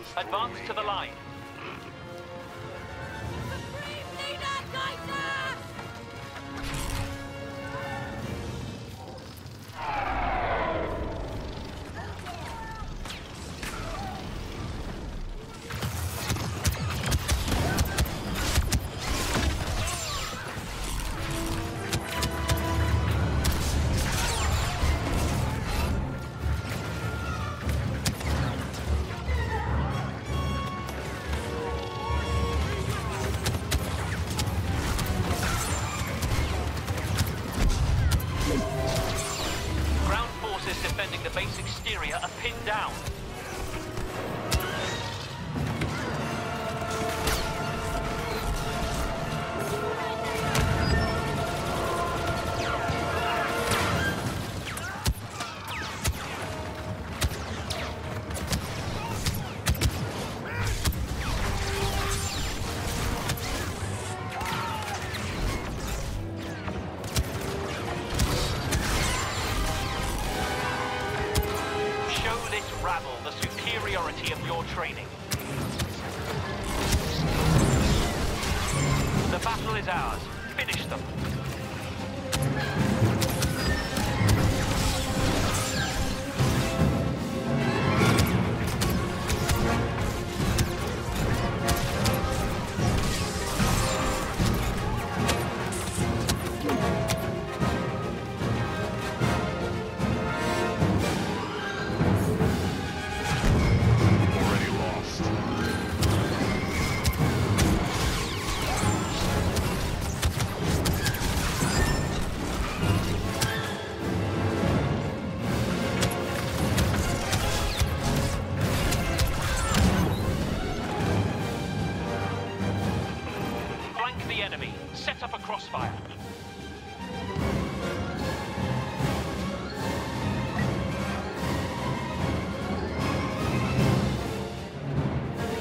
Advance to the line. Defending the base exterior are pinned down. Rabble the superiority of your training. The battle is ours. Finish them. Enemy, set up a crossfire.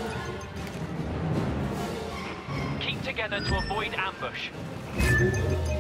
Keep together to avoid ambush.